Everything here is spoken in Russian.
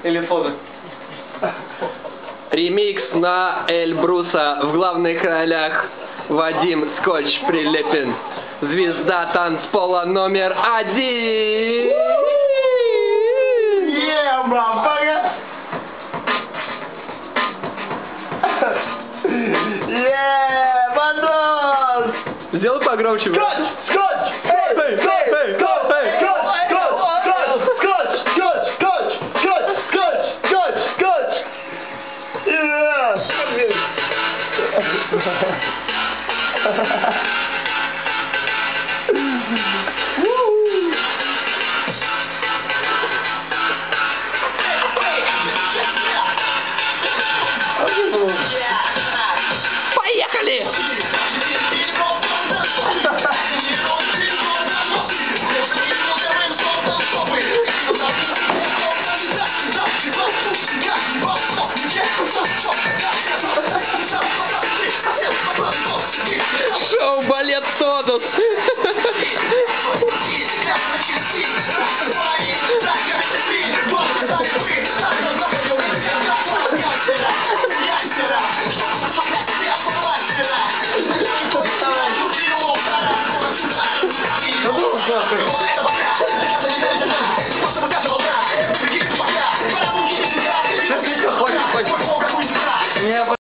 Или Тодос. Ремикс на Эльбруса, в главных ролях Вадим Скотч Прилепин. Звезда танцпола номер 1. Бандос! Сделай погромче. Скотч! Скотч! Эй! Эй! Поехали! Шоу «Балет Тодос».